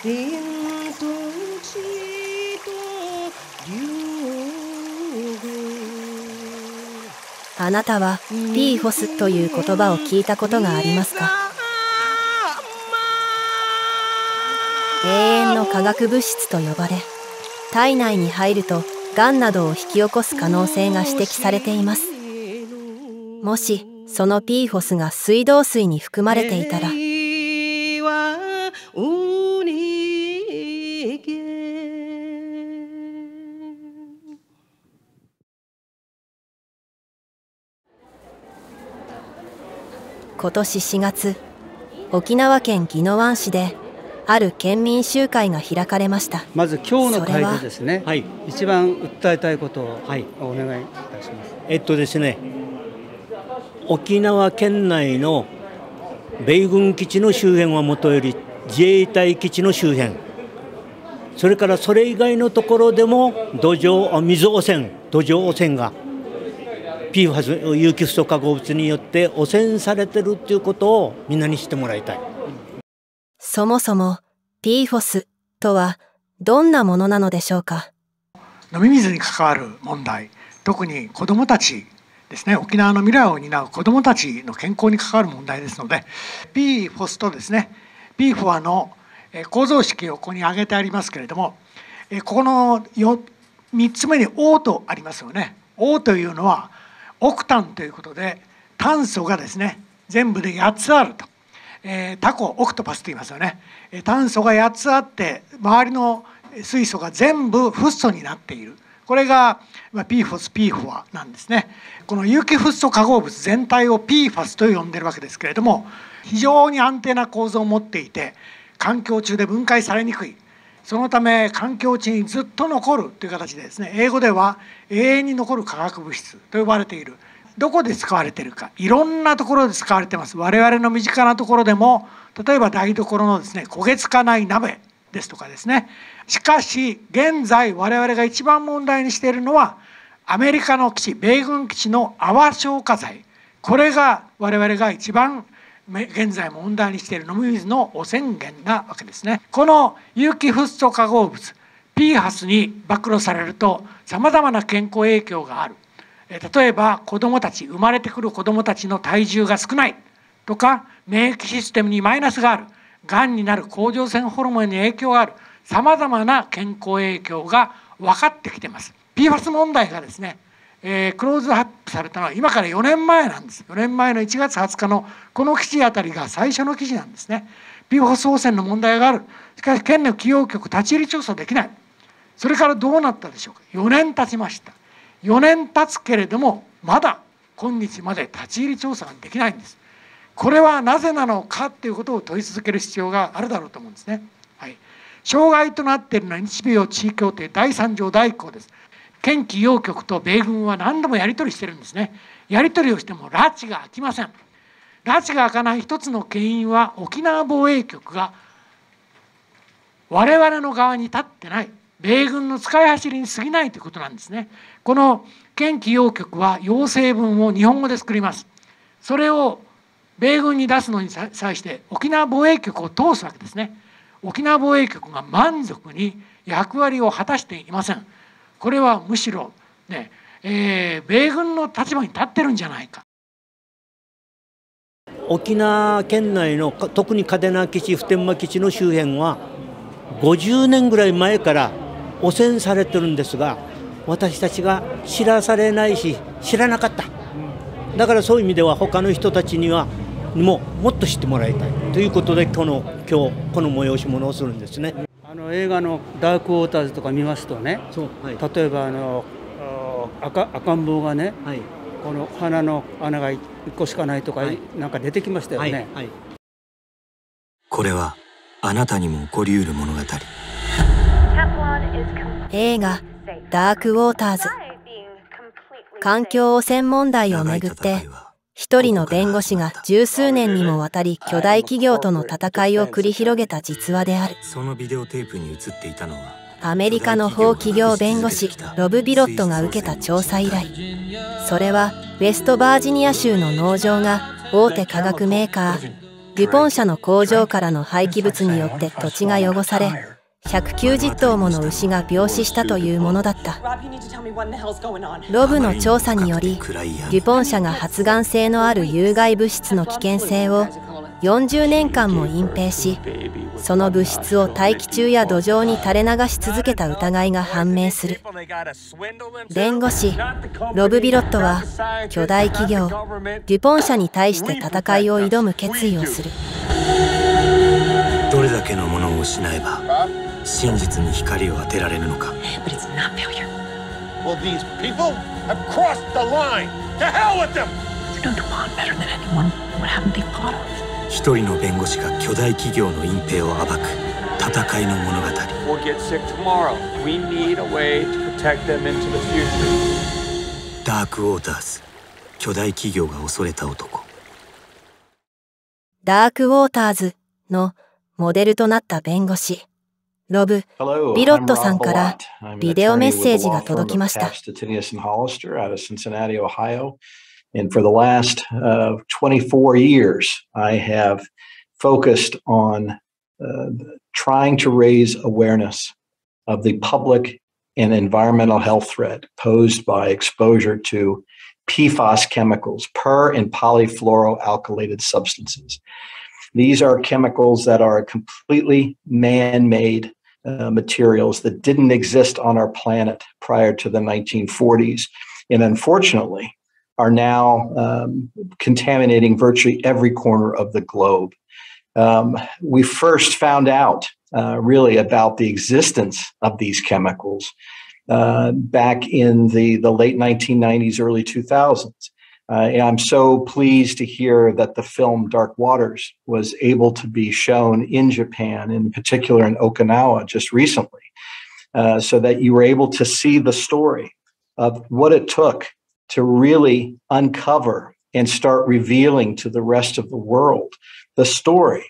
あなたはPFOSという言葉を聞いたことがありますか？永遠の化学物質と呼ばれ、体内に入るとがんなどを引き起こす可能性が指摘されています。もしそのPFOSが水道水に含まれていたら、今年4月、沖縄県宜野湾市である県民集会が開かれました。 まず今日の会でですね、一番訴えたいことをお願いいたします。 ですね、沖縄県内の米軍基地の周辺はもとより自衛隊基地の周辺、それからそれ以外のところでも水汚染、土壌汚染がPFAS 有機フッ素化合物によって汚染されてるっていうことをみんなに知ってもらいたい。 そもそも PFOS とはどんなものなのでしょうか。 飲み水に関わる問題、特に子どもたちですね、沖縄の未来を担う子どもたちの健康に関わる問題ですので、 PFOS とですね PFOA の構造式をここに挙げてありますけれども、ここの3つ目に O とありますよね。 O というのはオクタンということで、炭素がですね全部で8つあると。タコオクトパスと言いますよね。炭素が8つあって周りの水素が全部フッ素になっている。これが PFOS、PFOA なんですね。この有機フッ素化合物全体を PFAS と呼んでるわけですけれども、非常に安定な構造を持っていて環境中で分解されにくい。そのため環境中にずっと残るという形でですね、英語では永遠に残る化学物質と呼ばれている。どこで使われているか、いろんなところで使われています。我々の身近なところでも、例えば台所のですね焦げつかない鍋ですとかですね。しかし現在我々が一番問題にしているのはアメリカの基地、米軍基地の泡消火剤、これが我々が一番現在問題にしている飲み水の汚染源なわけですね。この有機フッ素化合物 PFAS に暴露されるとさまざまな健康影響がある。例えば子どもたち、生まれてくる子どもたちの体重が少ないとか、免疫システムにマイナスがある、がんになる甲状腺ホルモンに影響がある、さまざまな健康影響が分かってきています。 PFAS 問題がですね、クローズアップされたのは今から4年前なんです。4年前の1月20日のこの記事あたりが最初の記事なんですね。 PFAS 汚染の問題がある。しかし県の企業局立ち入り調査できない。それからどうなったでしょうか。4年経ちました。4年経つけれどもまだ今日まで立ち入り調査ができないんです。これはなぜなのかということを問い続ける必要があるだろうと思うんですね。障害となっているのは日米地位協定第3条第1項です。県企業局と米軍は何度もやり取りしてるんですね。やり取りをしても拉致が開きません。拉致が開かない一つの原因は沖縄防衛局が我々の側に立ってない、米軍の使い走りに過ぎないということなんですね。この県企業局は要請文を日本語で作ります。それを米軍に出すのに際して沖縄防衛局を通すわけですね。沖縄防衛局が満足に役割を果たしていません。これはむしろね、米軍の立場に立ってるんじゃないか。 沖縄県内の特に嘉手納基地、普天間基地の周辺は50年ぐらい前から汚染されてるんですが、私たちが知らされないし知らなかった。だからそういう意味では他の人たちにはもっと知ってもらいたいということで今日この催し物をするんですね。 映画のダークウォーターズとか見ますとね、例えば赤ん坊がね、この鼻の穴が1個しかないとかなんか出てきましたよね。 これはあなたにも起こりうる物語。 映画ダークウォーターズ。環境汚染問題をめぐって一人の弁護士が十数年にもわたり巨大企業との戦いを繰り広げた実話である。 そのビデオテープに映っていたのはアメリカの法企業弁護士ロブ・ビロットが受けた調査依頼。それはウェストバージニア州の農場が大手化学メーカーデュポン社の工場からの廃棄物によって土地が汚され、190頭もの牛が病死したというものだった。ロブの調査により、デュポン社が発がん性のある有害物質の危険性を40年間も隠蔽し、その物質を大気中や土壌に垂れ流し続けた疑いが判明する。弁護士ロブ・ビロットは巨大企業デュポン社に対して戦いを挑む決意をする。 どれだけのものを失えば真実に光を当てられるのか。一人の弁護士が巨大企業の隠蔽を暴く戦いの物語。ダークウォーターズ、巨大企業が恐れた男。 ダークウォーターズのモデルとなった弁護士ロブ・ビロットさんからビデオメッセージが届きました。 And for the last 24 years, I have focused on trying to raise awareness of the public and environmental health threat posed by exposure to PFAS chemicals, per and polyfluoroalkylated substances. These are chemicals that are completely man-made materials that didn't exist on our planet prior to the 1940s. And unfortunately, are now contaminating virtually every corner of the globe. We first found out really about the existence of these chemicals back in the late 1990s, early 2000s. And I'm so pleased to hear that the film Dark Waters was able to be shown in Japan, in particular in Okinawa just recently, so that you were able to see the story of what it took to really uncover and start revealing to the rest of the world the story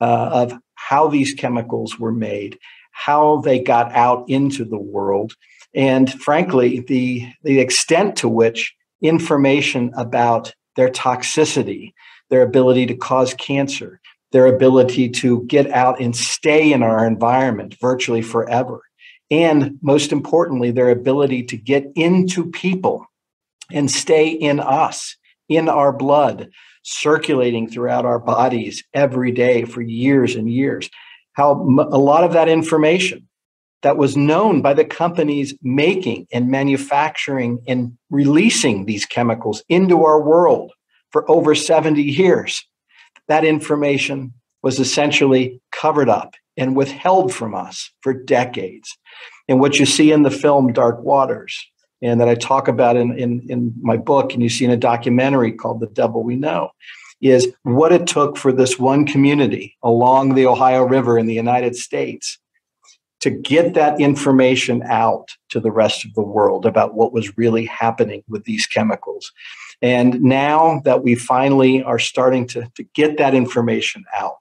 of how these chemicals were made, how they got out into the world, and frankly, the extent to which information about their toxicity, their ability to cause cancer, their ability to get out and stay in our environment virtually forever, and most importantly, their ability to get into people and stay in us, in our blood, circulating throughout our bodies every day for years and years. How a lot of that information that was known by the companies making and manufacturing and releasing these chemicals into our world for over 70 years, that information was essentially covered up and withheld from us for decades. And what you see in the film Dark Waters, and that I talk about in my book, and you see in a documentary called The Devil We Know, is what it took for this one community along the Ohio River in the United States to get that information out to the rest of the world about what was really happening with these chemicals. And now that we finally are starting to get that information out,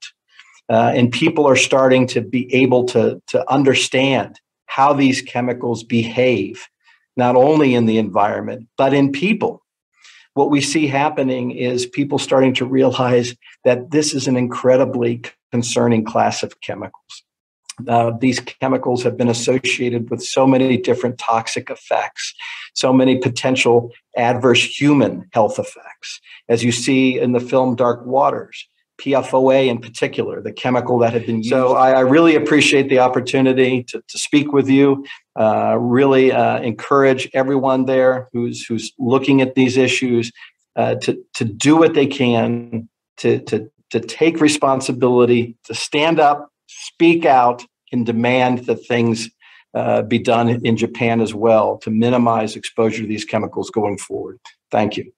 and people are starting to be able to understand how these chemicals behave, not only in the environment, but in people. What we see happening is people starting to realize that this is an incredibly concerning class of chemicals. These chemicals have been associated with so many different toxic effects, so many potential adverse human health effects. As you see in the film Dark Waters, PFOA in particular, the chemical that had been used. So I really appreciate the opportunity to speak with you. Really encourage everyone there who's looking at these issues to do what they can to take responsibility, to stand up, speak out, and demand that things be done in Japan as well to minimize exposure to these chemicals going forward. Thank you.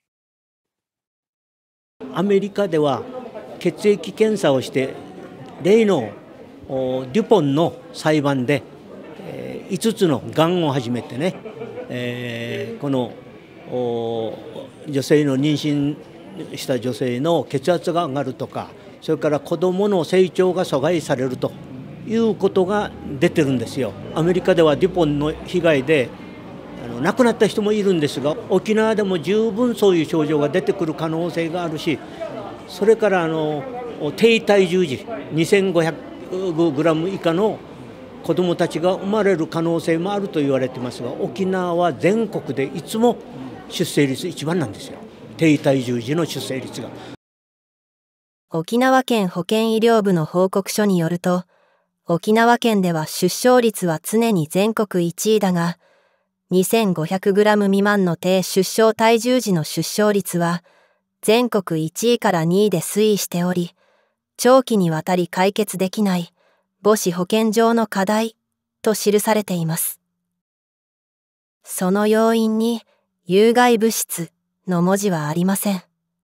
アメリカでは血液検査をして例のデュポンの裁判で5つのがんを始めてね、この女性の妊娠した女性の血圧が上がるとか、それから子どもの成長が阻害されるということが出てるんですよ。アメリカではデュポンの被害で亡くなった人もいるんですが、沖縄でも十分そういう症状が出てくる可能性があるし、それから低体重児2500グラム以下の子どもたちが生まれる可能性もあると言われてますが、沖縄は全国でいつも出生率一番なんですよ。低体重児の出生率が。 沖縄県保健医療部の報告書によると、沖縄県では出生率は常に全国1位だが、2500グラム未満の低出生体重児の出生率は全国1位から2位で推移しており、長期にわたり解決できない母子保健上の課題と記されています。その要因に有害物質の文字はありません。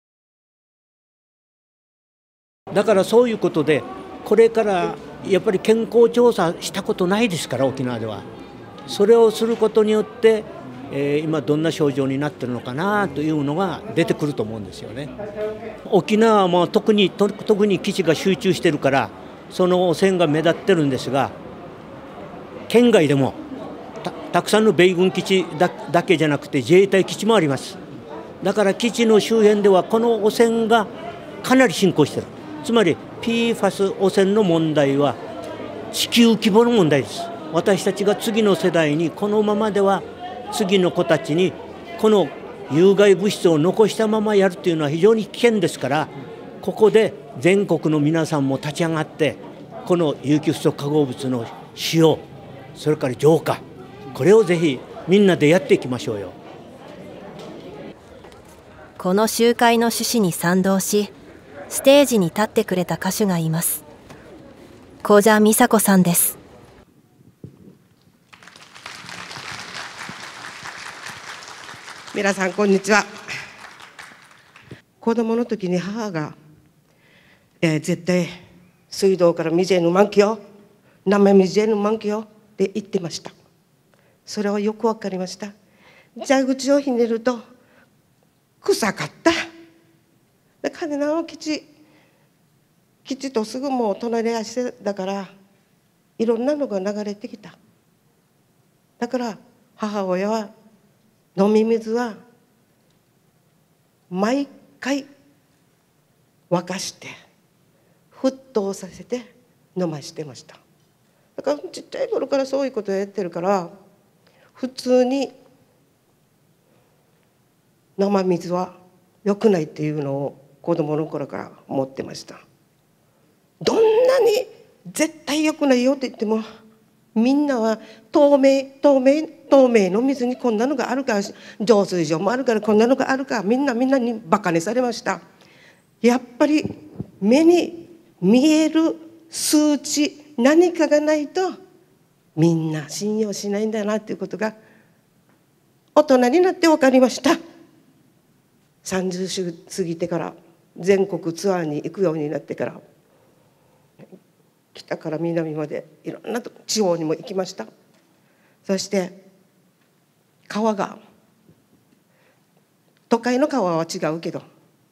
だからそういうことで、これからやっぱり健康調査したことないですから、沖縄では。それをすることによって、今どんな症状になってるのかなというのが出てくると思うんですよね。沖縄も特に基地が集中してるから、その汚染が目立ってるんですが、県外でもたくさんの米軍基地だけじゃなくて自衛隊基地もあります。だから基地の周辺ではこの汚染がかなり進行している。つまり PFAS 汚染の問題は地球規模の問題です。私たちが次の世代にこのままでは、次の子たちにこの有害物質を残したままやるというのは非常に危険ですから、ここで全国の皆さんも立ち上がって、この有機フッ素化合物の使用、それから浄化、これをぜひみんなでやっていきましょうよ。 この集会の趣旨に賛同し、ステージに立ってくれた歌手がいます。古謝美佐子さんです。 皆さんこんにちは。子供の時に母が、絶対水道から水へ飲まんきよ、生水へ飲まんきよって言ってました。それはよくわかりました。蛇口をひねると臭かった。で嘉手納の基地とすぐもう隣り足だから、いろんなのが流れてきた。だから母親は飲み水は毎回沸かして沸騰させて飲ましてました。だからちっちゃい頃からそういうことをやってるから、普通に生水は良くないっていうのを子供の頃から思ってました。どんなに絶対良くないよって言っても、みんなは透明の水にこんなのがあるから、浄水場もあるからこんなのがあるから、みんなにバカにされました。やっぱり目に見える数値、何かがないとみんな信用しないんだなっていうことが大人になって分かりました。30過ぎてから全国ツアーに行くようになってから、北から南までいろんな地方にも行きました。そして川が、都会の川は違うけど、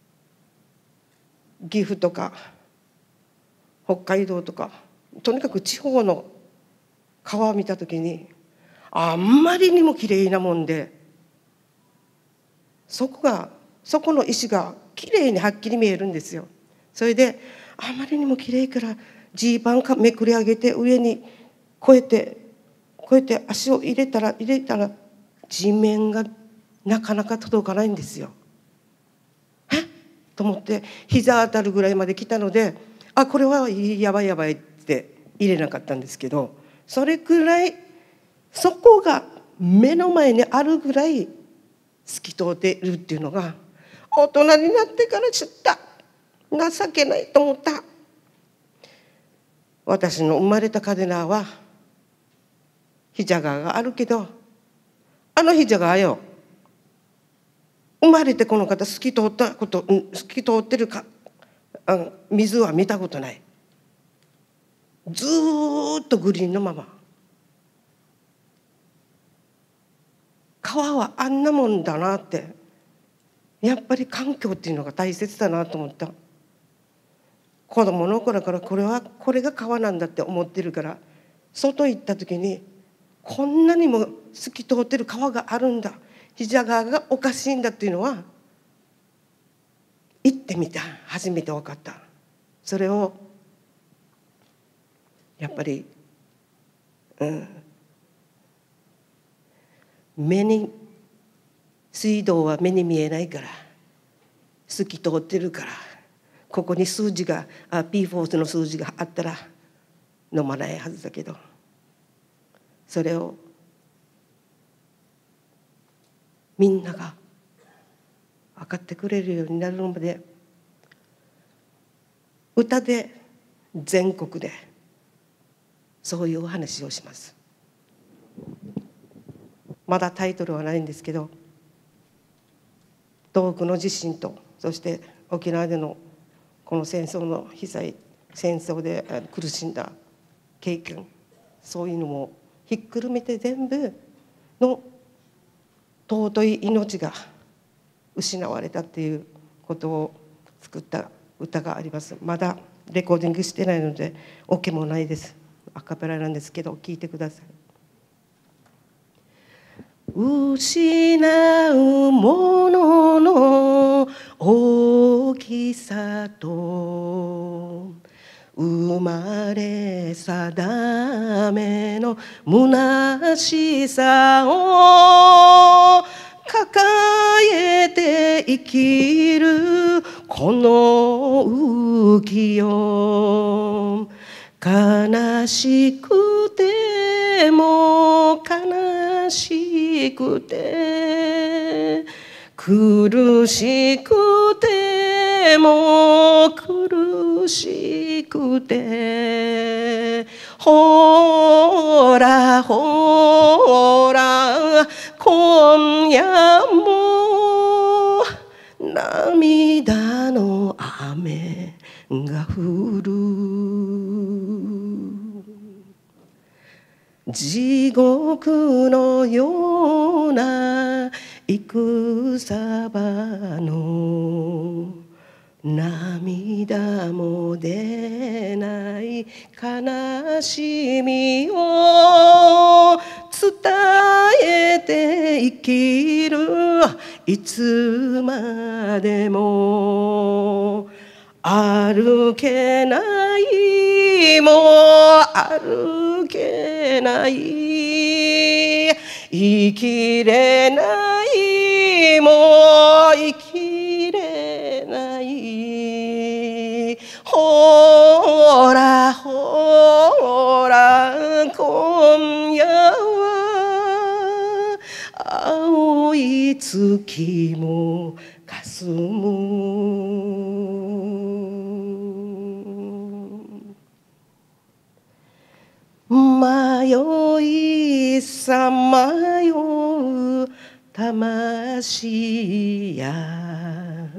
岐阜とか北海道とか、とにかく地方の川を見た時にあんまりにもきれいなもんで、そこの石がきれいにはっきり見えるんですよ。それであまりにもきれいから、ジーパンめくり上げて上にこうやって足を入れたら地面がなかなか届かないんですよ。えっと思って膝当たるぐらいまで来たので、これはやばいって入れなかったんですけど、それくらいそこが目の前にあるぐらい透き通っているっていうのが、大人になってから知った。情けないと思った。私の生まれた嘉手納は膝川があるけど、あの膝川よ、生まれてこの方透き通ってる水は見たことない。ずーっとグリーンのまま。川はあんなもんだなって、やっぱり環境っていうのが大切だなと思った。子供の頃からこれが川なんだって思ってるから、外行った時にこんなにも透き通ってる川があるんだ、膝川がおかしいんだっていうのは行ってみた初めて分かった。 それをやっぱり、水道は目に見えないから透き通ってるから、ここに数字がPFOS の数字があったら飲まないはずだけど、それをみんなが分かってくれるようになるのまで、歌で全国でそういうお話をします。まだタイトルはないんですけど、東北の地震と、そして沖縄でのこの戦争の被災、戦争で苦しんだ経験、そういうのもひっくるめて全部の尊い命が失われたっていうことを作った歌があります。まだレコーディングしてないのでオケもないです。アカペラなんですけど聞いてください。失うものの大きさと生まれ定めの虚しさを抱えて生きるこの浮世、悲しくても悲しくて苦しくても苦しくて、ほらほら今夜も涙の雨が降る、地獄のような戦場の涙も出ない悲しみを伝えて生きる、いつまでも歩けないも歩けない、生きれないも生きれない、ほらほら今夜は青い月も霞む、迷いさまよう魂や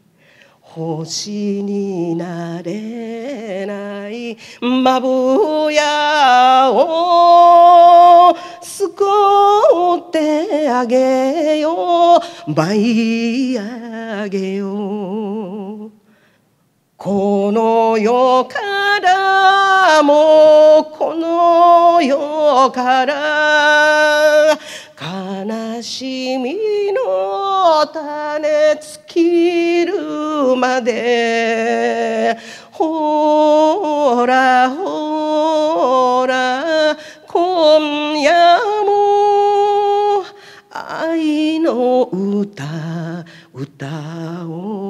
星になれないまぶやを救ってあげよう、舞い上げよう、この世からもこの世から悲しみの種尽きるまで、ほらほら今夜も愛の歌歌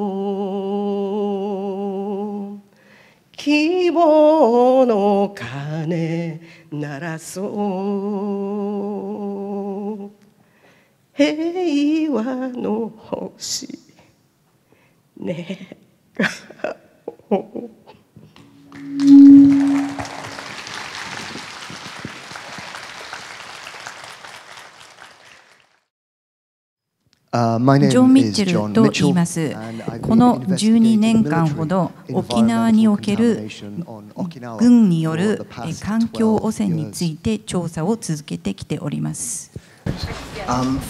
おう、希望の鐘鳴らそう、平和の星願おう。 ジョン・ミッチェルと言います。この12年間ほど沖縄における軍による環境汚染について調査を続けてきております。 ジョン・ミ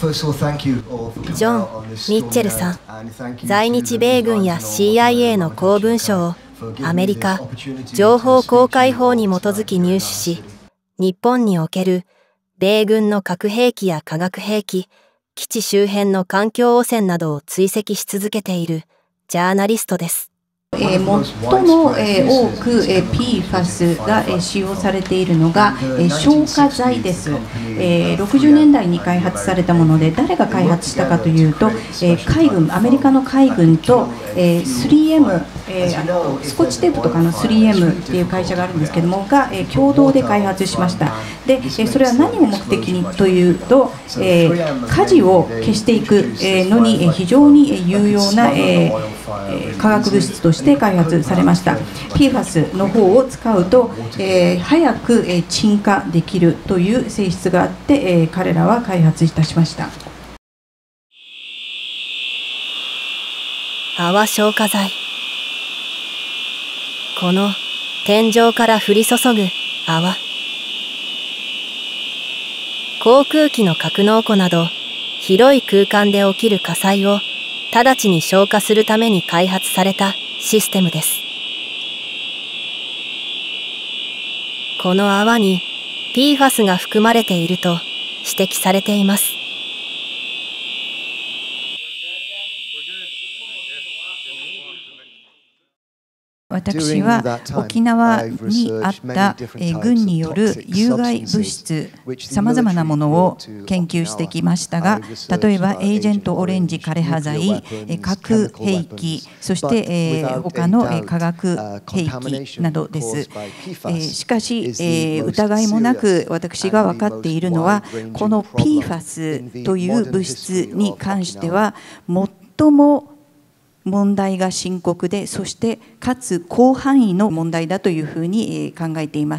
ッチェルさん、在日米軍や CIA の公文書をアメリカ情報公開法に基づき入手し、日本における米軍の核兵器や化学兵器、基地周辺の環境汚染などを追跡し続けているジャーナリストです。 最も多く PFAS が使用されているのが消火剤です。60年代に開発されたもので、誰が開発したかというと、海軍、アメリカの海軍と 3M、スコッチテープとかの 3M っていう会社があるんですけども、が共同で開発しました。で、それは何を目的にというと、火事を消していくのに非常に有用な化学物質として開発されました。PFAS の方を使うと、早く鎮火できるという性質があって、彼らは開発いたしました。 泡消火剤。この天井から降り注ぐ泡。航空機の格納庫など広い空間で起きる火災を直ちに消火するために開発されたシステムです。この泡に PFAS が含まれていると指摘されています。 私は沖縄にあった軍による有害物質、さまざまなものを研究してきましたが、例えばエージェントオレンジ枯葉剤、核兵器、そして他の化学兵器などです。しかし疑いもなく私が分かっているのは、この PFAS という物質に関しては最も問題が深刻で、そしてかつ広範囲の問題だというふうに考えています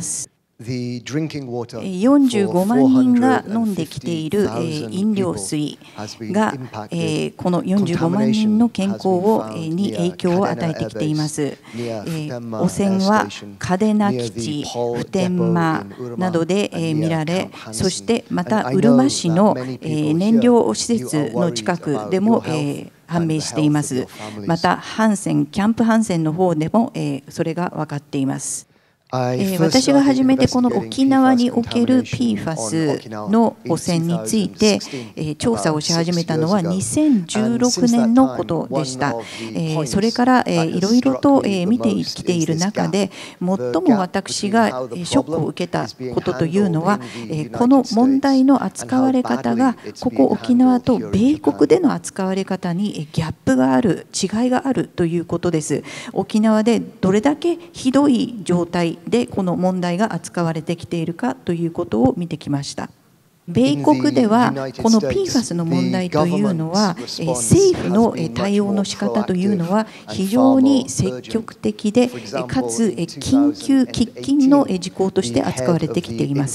。45万人が飲んできている飲料水がこの45万人の健康に影響を与えてきています。汚染は嘉手納基地、普天間などで見られ、そしてまたうるま市の燃料施設の近くでも判明しています。またキャンプハンセンの方でもそれが分かっています。私が初めてこの沖縄における PFAS の汚染について調査をし始めたのは2016年のことでした。それからいろいろと見てきている中で、最も私がショックを受けたことというのは、この問題の扱われ方がここ沖縄と米国での扱われ方にギャップがある、違いがあるということです。沖縄でどれだけひどい状態でこの問題が扱われてきているかということを見てきました。米国ではこの PFAS の問題というのは、政府の対応の仕方というのは非常に積極的で、かつ緊急喫緊の事項として扱われてきています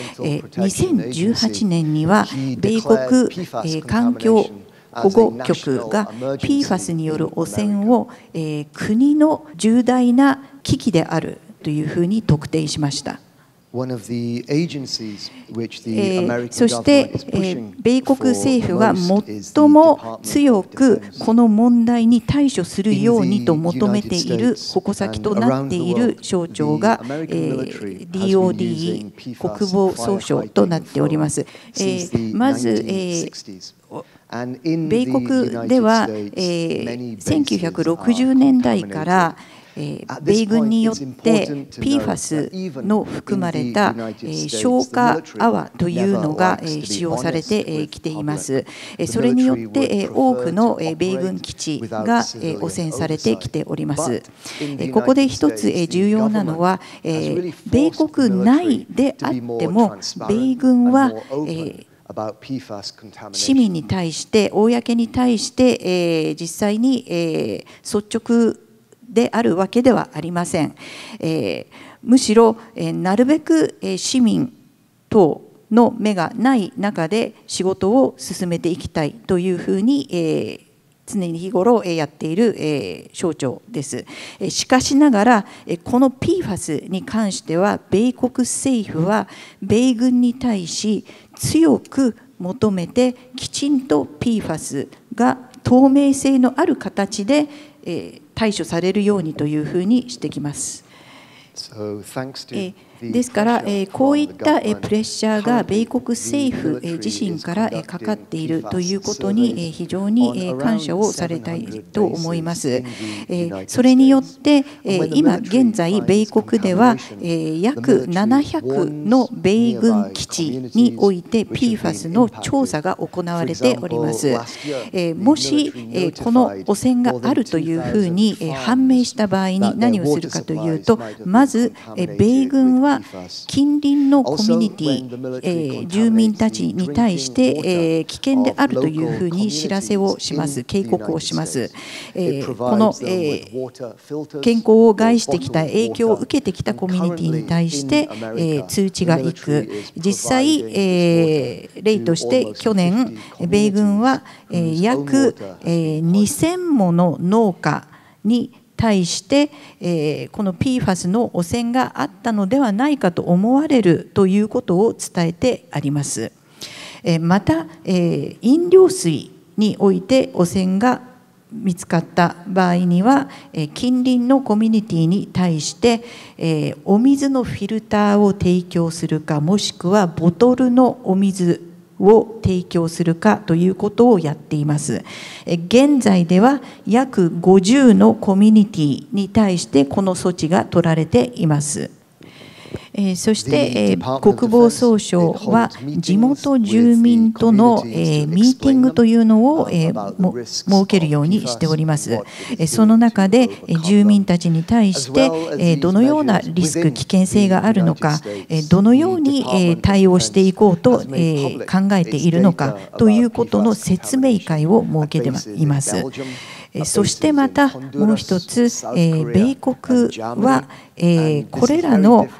。2018年には米国環境保護局が PFAS による汚染を国の重大な危機であるというふうに特定しました。そして米国政府が最も強くこの問題に対処するようにと求めている矛先となっている省庁が DOD 国防総省となっております。まず米国では1960年代から米軍によって PFAS の含まれた消火泡というのが使用されてきています。それによって多くの米軍基地が汚染されてきております。ここで一つ重要なのは、米国内であっても米軍は市民に対して、公に対して、実際に、率直であるわけではありません。むしろ、なるべく市民等の目がない中で仕事を進めていきたいというふうに、常に日頃やっている省庁です。しかしながらこの PFAS に関しては米国政府は米軍に対し強く求めて、きちんと PFAS が透明性のある形で対処されるようにというふうにしてきます。 ですから、こういったプレッシャーが米国政府自身からかかっているということに非常に感謝をされたいと思います。それによって今現在米国では約700の米軍基地において PFAS の調査が行われております。もしこの汚染があるというふうに判明した場合に何をするかというと、まず米軍は近隣のコミュニティ、住民たちに対して危険であるというふうに知らせをします、警告をします。この健康を害してきた、影響を受けてきたコミュニティに対して通知がいく。実際例として去年米軍は約2000もの農家に対してこの PFAS の汚染があったのではないかと思われるということを伝えてあります。また飲料水において汚染が見つかった場合には近隣のコミュニティに対してお水のフィルターを提供するか、もしくはボトルのお水を提供するかということをやっています。現在では約50のコミュニティに対してこの措置が取られています。そして国防総省は地元住民とのミーティングというのを設けるようにしております。その中で住民たちに対してどのようなリスク、危険性があるのか、どのように対応していこうと考えているのかということの説明会を設けています。そしてまたもう一つ、米国はこれらの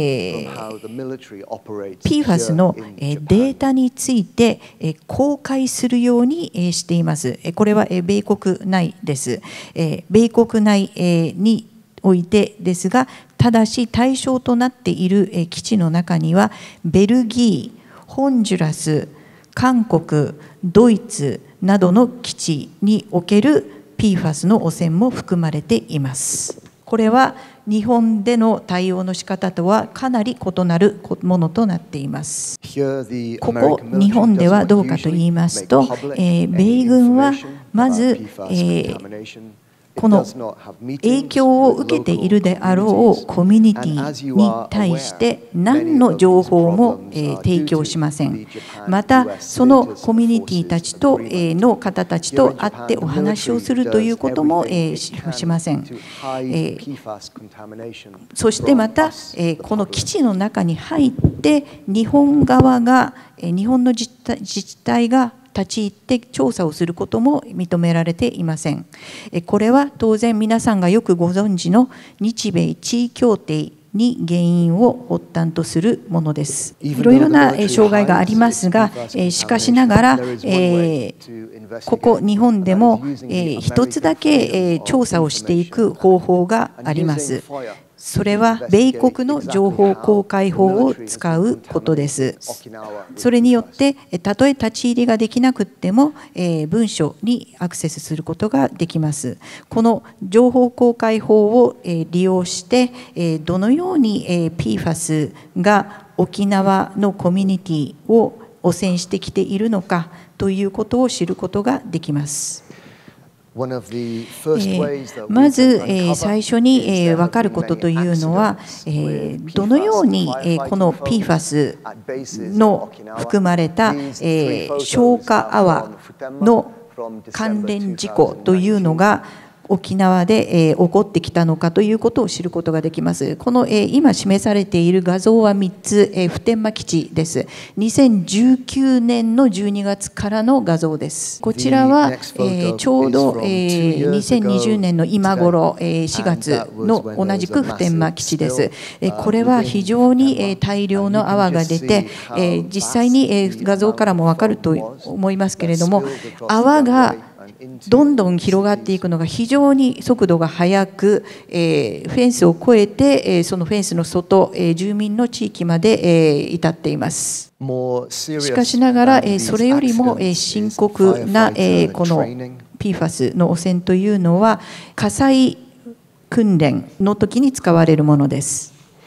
PFAS のデータについて公開するようにしています。これは米国内です。米国内においてですが、ただし対象となっている基地の中にはベルギー、ホンジュラス、韓国、ドイツなどの基地におけるPFAS の汚染も含まれています。これは日本での対応の仕方とはかなり異なるものとなっています。ここ日本ではどうかと言いますと、米軍はまずこの影響を受けているであろうコミュニティに対して何の情報も提供しません。またそのコミュニティたちとの方たちと会ってお話をするということもしません。そしてまたこの基地の中に入って日本側が、日本の自治体が立ち入って調査をすることも認められていません。これは当然皆さんがよくご存知の日米地位協定に原因を発端とするものです。いろいろな障害がありますが、しかしながらここ日本でも一つだけ調査をしていく方法があります。それは米国の情報公開法を使うことです。それによってたとえ立ち入りができなくても文書にアクセスすることができます。この情報公開法を利用してどのように PFAS が沖縄のコミュニティを汚染してきているのかということを知ることができます。まず最初に分かることというのは、どのようにこの PFAS の含まれた消化泡の関連事故というのが沖縄で起こってきたのかということを知ることができます。この今示されている画像は3つ、普天間基地です。2019年の12月からの画像です。こちらはちょうど2020年の今頃4月の同じく普天間基地です。これは非常に大量の泡が出て、実際に画像からも分かると思いますけれども、泡がどんどん広がっていくのが非常に速度が速く、フェンスを越えてそのフェンスの外、住民の地域まで至っています。しかしながらそれよりも深刻なこの PFAS の汚染というのは火災訓練の時に使われるものです。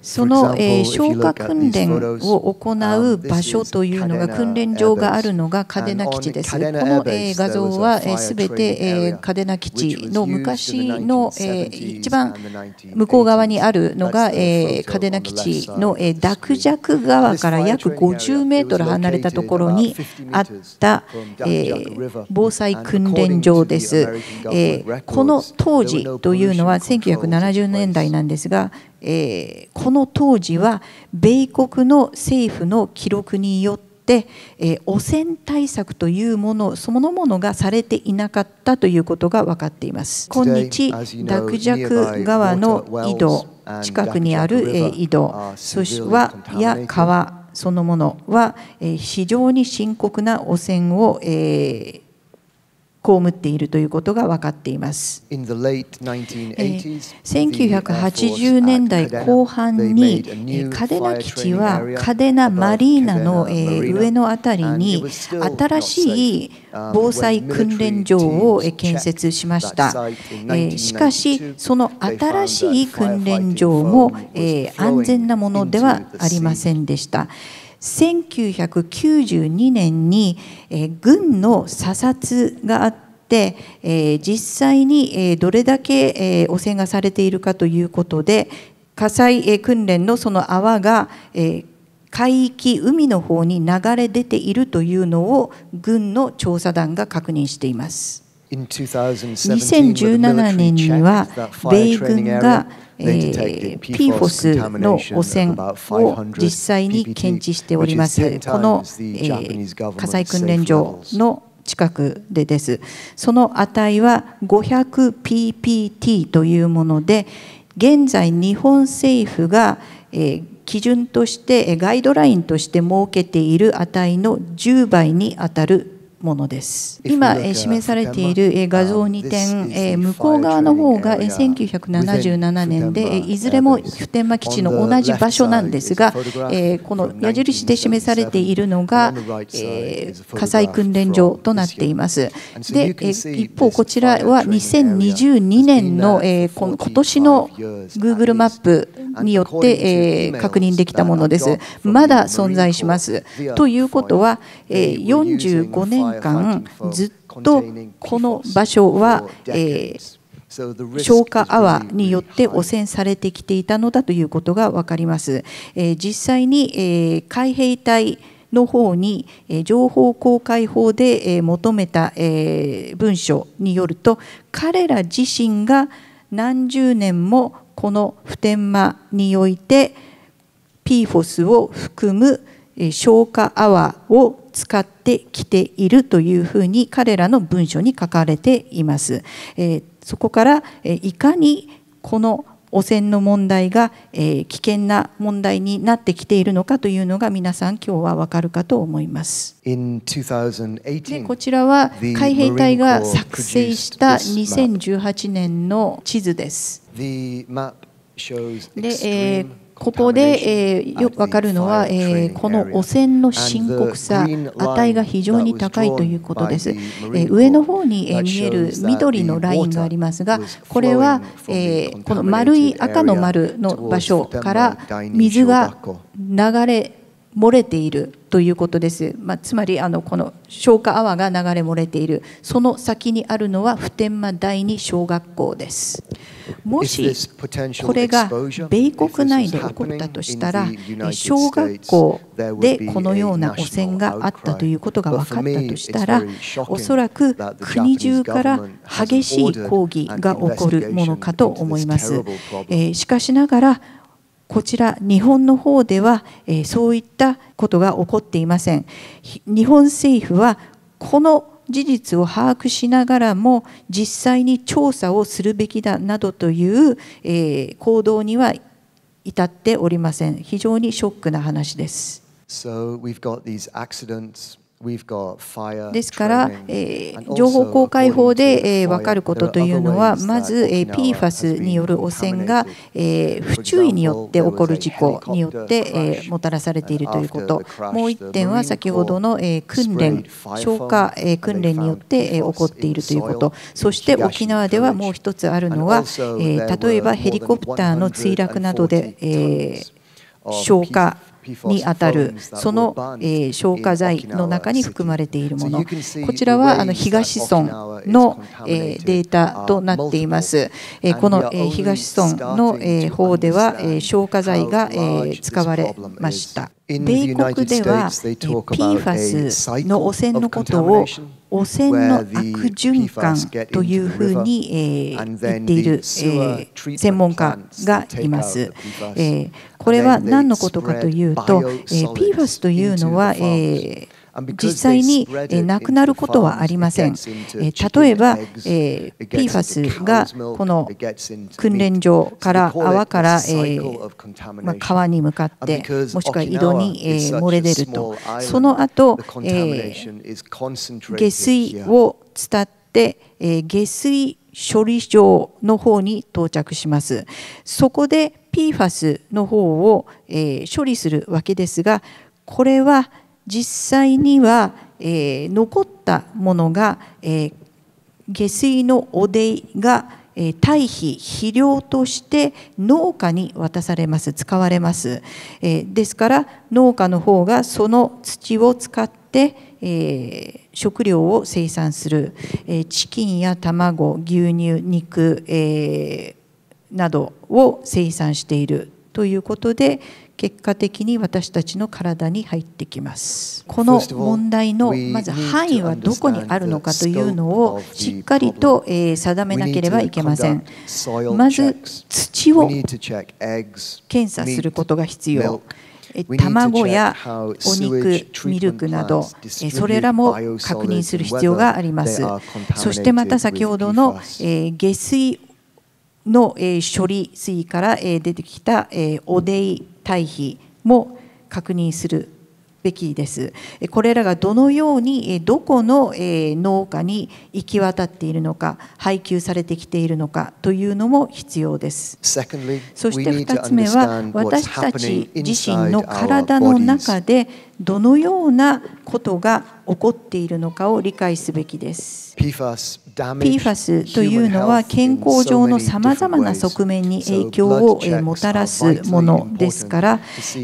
その消火訓練を行う場所というのが、訓練場があるのが嘉手納基地です。この画像はすべて嘉手納基地の昔の一番向こう側にあるのが嘉手納基地の濁弱川から約50メートル離れたところにあった防災訓練場です。この当時というのは1970年代なんですが、この当時は米国の政府の記録によって汚染対策というものそのものがされていなかったということが分かっています。今日濁弱川の井戸近くにある井戸や川そのものは非常に深刻な汚染を被っているということが分かっています。1980年代後半に嘉手納基地は嘉手納マリーナの上のあたりに新しい防災訓練場を建設しました。しかしその新しい訓練場も安全なものではありませんでした。1992年に軍の査察があって、実際にどれだけ汚染がされているかということで、火災訓練のその泡が海域、海の方に流れ出ているというのを軍の調査団が確認しています。2017年には米軍がPFOS の汚染を実際に検知しております。この火災訓練場の近くでです。その値は 500ppт というもので、現在日本政府が基準としてガイドラインとして設けている値の10倍にあたるものです。今示されている画像2点、向こう側の方が1977年で、いずれも普天間基地の同じ場所なんですが、この矢印で示されているのが火災訓練場となっています。で、一方こちらは2022年の今年の Google マップによって確認できたものです。まだ存在します。ということは、45年間ずっとこの場所は消火泡によって汚染されてきていたのだということが分かります。実際に海兵隊の方に情報公開法で求めた文書によると、彼ら自身が何十年もこの普天間において PFOS を含む消火泡を使ってきているというふうに彼らの文書に書かれています。そこからいかにこの汚染の問題が危険な問題になってきているのかというのが皆さん今日は分かるかと思います。でこちらは海兵隊が作成した2018年の地図です。でここでよく分かるのはこの汚染の深刻さ、値が非常に高いということです。上の方に見える緑のラインがありますが、これはこの丸い赤の丸の場所から水が流れ漏れているということです。つまりこの消火泡が流れ漏れている、その先にあるのは普天間第二小学校です。もしこれが米国内で起こったとしたら、小学校でこのような汚染があったということが分かったとしたら、おそらく国中から激しい抗議が起こるものかと思います。しかしながらこちら日本の方ではそういったことが起こっていません。日本政府はこの事実を把握しながらも実際に調査をするべきだなどという行動には至っておりません。非常にショックな話です。ですから、情報公開法で分かることというのは、まず PFAS による汚染が不注意によって起こる事故によってもたらされているということ、もう一点は先ほどの訓練、消火訓練によって起こっているということ、そして沖縄ではもう一つあるのは、例えばヘリコプターの墜落などで消火にあたるその消火剤の中に含まれているもの、こちらは東村のデータとなっています。この東村の方では消火剤が使われました。米国では PFAS の汚染のことを汚染の悪循環というふうに言っている専門家がいます。これは何のことかというと、PFAS というのは実際になくなることはありません。例えば PFAS がこの訓練場から泡から川に向かってもしくは井戸に漏れ出ると、その後下水を伝って下水処理場の方に到着します。そこで PFAS の方を処理するわけですが、これは実際には残ったものが下水の汚泥が堆肥肥料として農家に渡されます、使われます。ですから農家の方がその土を使って食料を生産する、チキンや卵、牛乳、肉などを生産しているということで、結果的に私たちの体に入ってきます。この問題のまず範囲はどこにあるのかというのをしっかりと定めなければいけません。まず土を検査することが必要。卵やお肉、ミルクなどそれらも確認する必要があります。そしてまた先ほどの下水の処理水から出てきた汚泥堆肥も確認するべきです。これらがどのようにどこの農家に行き渡っているのか、配給されてきているのかというのも必要です。そして2つ目は、私たち自身の体の中でどのようなことが起こっているのかを理解すべきです。PFAS というのは健康上のさまざまな側面に影響をもたらすものですから、血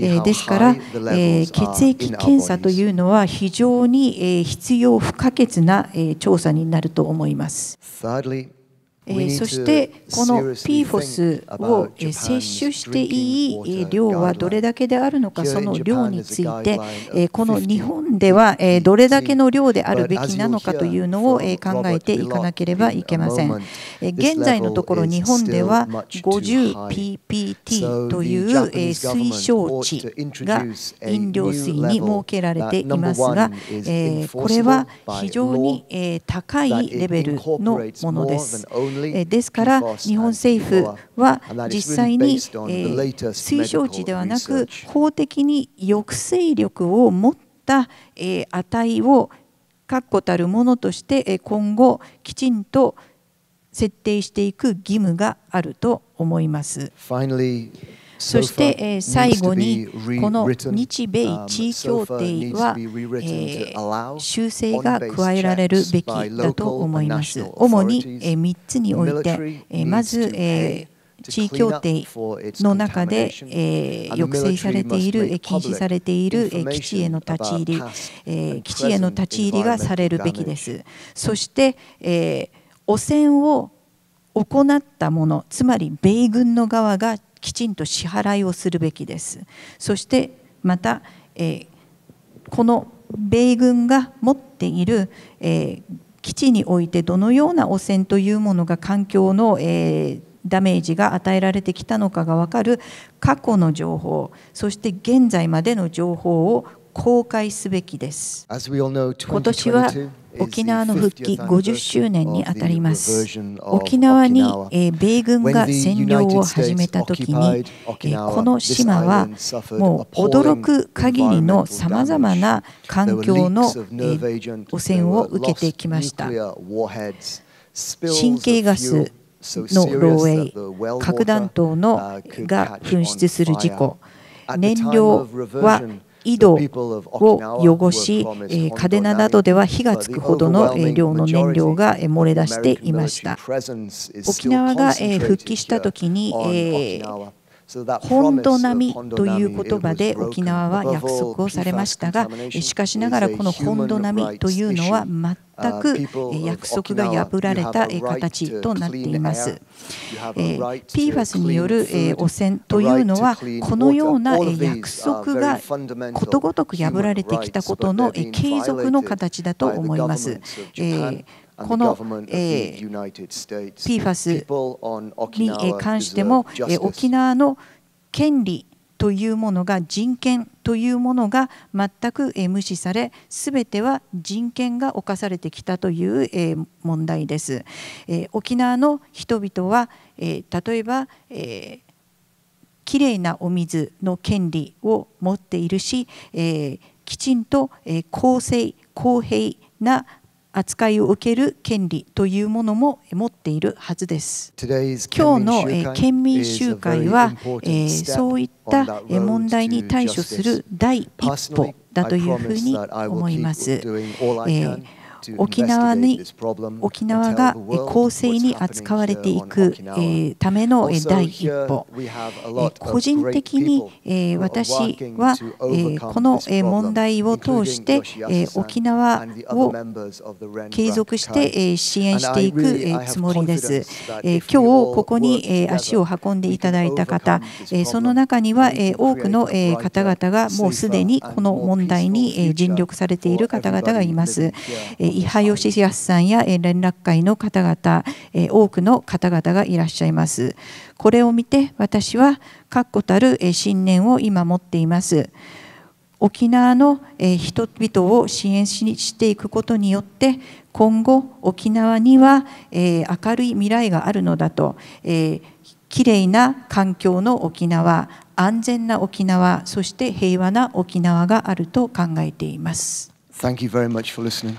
液検査というのは非常に必要不可欠な調査になると思います。そしてこの PFOS を摂取していい量はどれだけであるのか、その量についてこの日本ではどれだけの量であるべきなのかというのを考えていかなければいけません。現在のところ日本では 50ppt という推奨値が飲料水に設けられていますが、これは非常に高いレベルのものです。ですから日本政府は実際に推奨値ではなく法的に抑制力を持った値を確固たるものとして今後きちんと設定していく義務があると思います。そして最後にこの日米地位協定は修正が加えられるべきだと思います。主に3つにおいて、まず地位協定の中で抑制されている、禁止されている基地への立ち入り、基地への立ち入りがされるべきです。そして汚染を行ったもの、つまり米軍の側がきちんと支払いをするべきです。そしてまた、この米軍が持っている、基地においてどのような汚染というものが環境の、ダメージが与えられてきたのかが分かる過去の情報、そして現在までの情報を公開すべきです。今年は沖縄の復帰50周年にあたります。沖縄に米軍が占領を始めたときに、この島はもう驚く限りのさまざまな環境の汚染を受けてきました。神経ガスの漏洩、核弾頭が噴出する事故、燃料は井戸を汚し、嘉手納などでは火がつくほどの量の燃料が漏れ出していました。沖縄が復帰したときに本土並みという言葉で沖縄は約束をされましたが、しかしながらこの本土並みというのは全く約束が破られた形となっています。PFAS による汚染というのはこのような約束がことごとく破られてきたことの継続の形だと思います。この PFAS に関しても沖縄の権利というものが、人権というものが全く無視され、すべては人権が侵されてきたという問題です。沖縄の人々は例えばきれいなお水の権利を持っているし、きちんと公正公平な扱いを受ける権利というものも持っているはずです。今日の県民集会はそういった問題に対処する第一歩だというふうに思います。沖縄が公正に扱われていくための第一歩、個人的に私はこの問題を通して沖縄を継続して支援していくつもりです。今日ここに足を運んでいただいた方、その中には多くの方々がもうすでにこの問題に尽力されている方々がいます。伊波義康さんや連絡会の方々、多くの方々がいらっしゃいます。これを見て私は確固たる信念を今持っています。沖縄の人々を支援していくことによって今後沖縄には明るい未来があるのだと、きれいな環境の沖縄、安全な沖縄、そして平和な沖縄があると考えています。 Thank you very much for listening.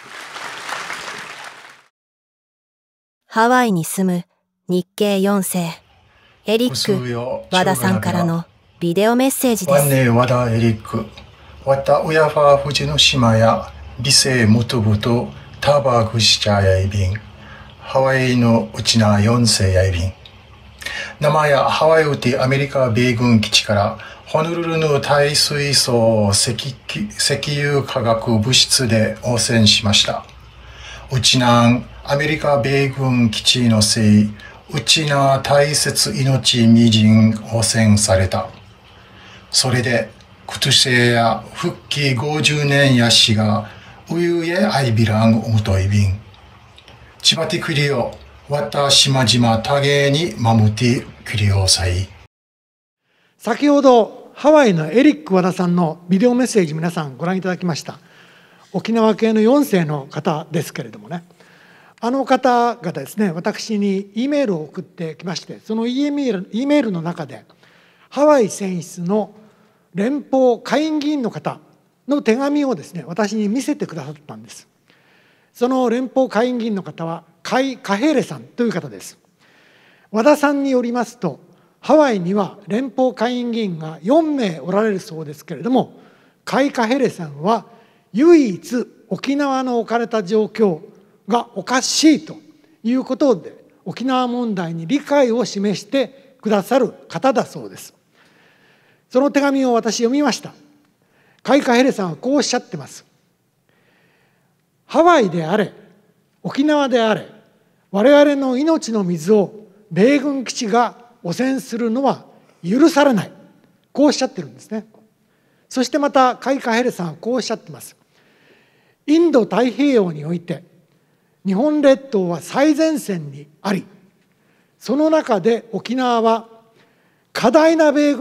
ハワイに住む日系4世エリック・和田さんからのビデオメッセージです。 和田エリック、わたうやファーフジの島や美声ムトブとターバーグシチャーやいびん、ハワイのうちな4世やいびん。名前やハワイウティアメリカ米軍基地からホノルルの耐水素石油化学物質で汚染しました。うちなんアメリカ米軍基地のせい、うちな大切命みじん汚染された。それで、クトゥセや復帰50年やしが、うゆえあいびらんうむといびん。ちばてくりよ、わたしまじまたげにまむてくりよさい。 先ほど、ハワイのエリック・和田さんのビデオメッセージ皆さんご覧いただきました。沖縄系の4世の方ですけれどもね、あの方々ですね、私に E メールを送ってきまして、その E メールの中でハワイ選出の連邦下院議員の方の手紙をですね、私に見せてくださったんです。その連邦下院議員の方はカイ・カヘレさんという方です。和田さんによりますと、ハワイには連邦下院議員が4名おられるそうですけれども、カイ・カヘレさんは唯一沖縄の置かれた状況がおかしいということで沖縄問題に理解を示してくださる方だそうです。その手紙を私読みました。カイ・カヘレさんはこうおっしゃってます。ハワイであれ沖縄であれ、我々の命の水を米軍基地が汚染するのは許されない、こうおっしゃってるんですね。そしてまたカイ・カヘレさんはこうおっしゃってます。インド太平洋において日本列島は最前線にあり、その中で沖縄は非常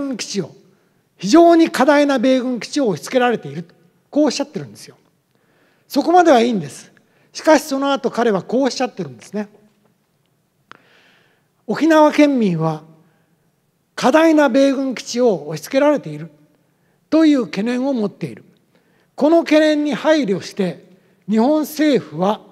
に過大な米軍基地を押し付けられている、こうおっしゃってるんですよ。そこまではいいんです。しかしその後彼はこうおっしゃってるんですね。沖縄県民は過大な米軍基地を押し付けられているという懸念を持っている。この懸念に配慮して日本政府は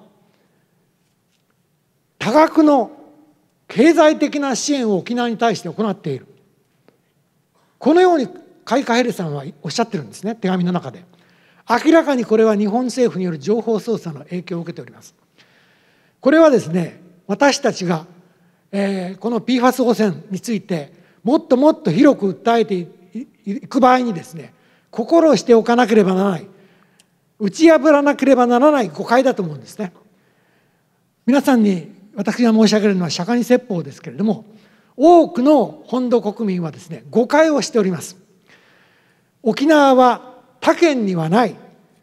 多額の経済的な支援を沖縄に対して行っている。このようにカイ・カヘレさんはおっしゃってるんですね、手紙の中で。明らかにこれは日本政府による情報操作の影響を受けております。これはですね、私たちがこの PFAS 汚染についてもっともっと広く訴えていく場合にですね、心をしておかなければならない、打ち破らなければならない誤解だと思うんですね。皆さんに私が申し上げるのは釈迦に説法ですけれども、多くの本土国民はですね、誤解をしております。沖縄は他県にはない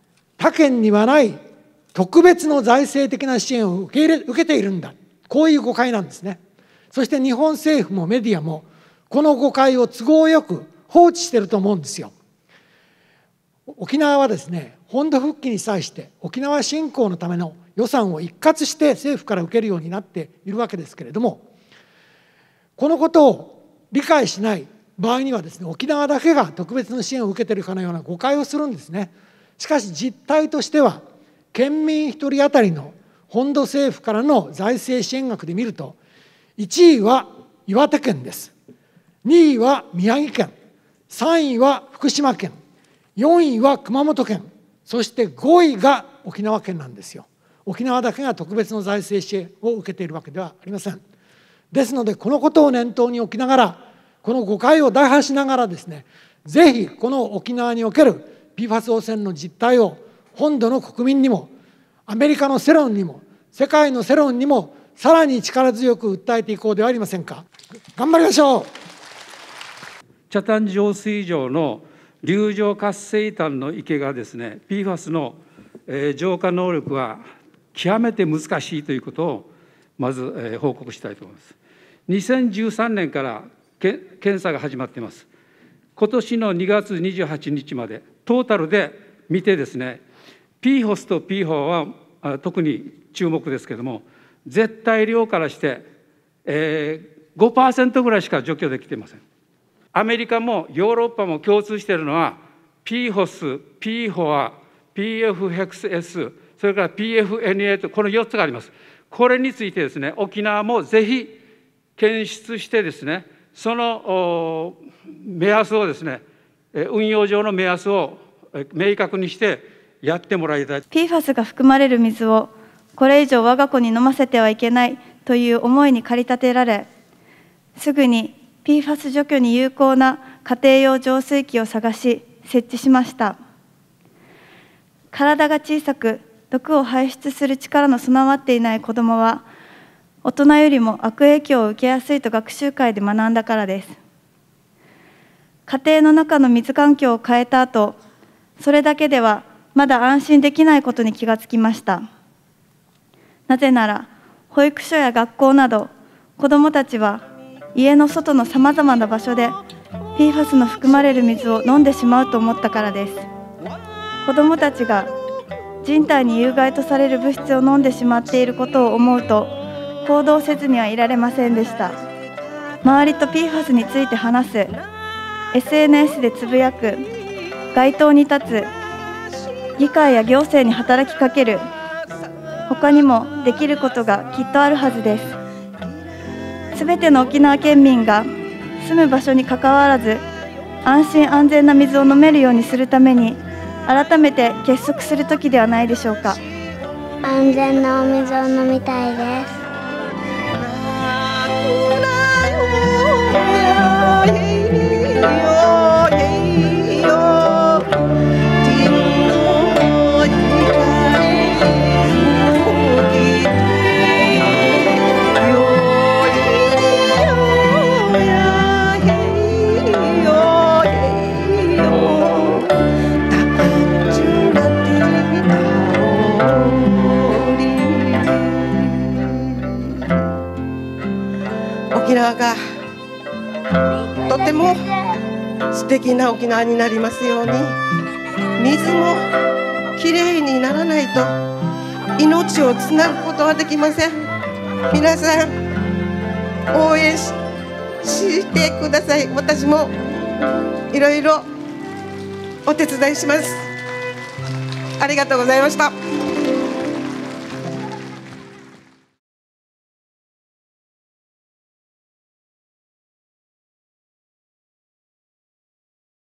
特別の財政的な支援を受けているんだ、こういう誤解なんですね。そして日本政府もメディアもこの誤解を都合よく放置していると思うんですよ。沖縄はですね、本土復帰に際して沖縄振興のための予算を一括して政府から受けるようになっているわけですけれども、このことを理解しない場合にはですね、沖縄だけが特別の支援を受けているかのような誤解をするんですね。しかし実態としては、県民1人当たりの本土政府からの財政支援額で見ると、1位は岩手県です。2位は宮城県、3位は福島県、4位は熊本県、そして5位が沖縄県なんですよ。沖縄だけが特別の財政支援を受けているわけではありません。ですので、このことを念頭に置きながら、この誤解を打破しながらですね、ぜひこの沖縄における PFAS 汚染の実態を本土の国民にも、アメリカの世論にも、世界の世論にもさらに力強く訴えていこうではありませんか。頑張りましょう。 北谷浄水場の流状活性炭の池がですね、PFAS の浄化能力は極めて難しいということをまず報告したいと思います。2013年から検査が始まっています。今年の2月28日までトータルで見てですね、PFOS と PFOA は特に注目ですけれども、絶対量からして、5% ぐらいしか除去できていません。アメリカもヨーロッパも共通しているのは PFOS、PFOA、PFXS、それから PFNA とこの4つがあります。これについてですね、沖縄もぜひ検出してですね、その目安をですね、運用上の目安を明確にしてやってもらいたい。 PFAS が含まれる水をこれ以上我が子に飲ませてはいけないという思いに駆り立てられ、すぐに PFAS 除去に有効な家庭用浄水器を探し設置しました。体が小さく毒を排出する力の備わっていない子どもは、大人よりも悪影響を受けやすいと学習会で学んだからです。家庭の中の水環境を変えた後、それだけではまだ安心できないことに気がつきました。なぜなら、保育所や学校など、子どもたちは家の外のさまざまな場所で PFAS の含まれる水を飲んでしまうと思ったからです。子どもたちが人体に有害とされる物質を飲んでしまっていることを思うと、行動せずにはいられませんでした。周りと PFAS について話す、SNS でつぶやく、街頭に立つ、議会や行政に働きかける、他にもできることがきっとあるはずです。すべての沖縄県民が住む場所にかかわらず、安心安全な水を飲めるようにするために、改めて結束する時ではないでしょうか。 安全なお水を飲みたいです。 沖縄がとても素敵な沖縄になりますように、水もきれいにならないと命をつなぐことはできません。皆さん応援してください。私もいろいろお手伝いします。ありがとうございました。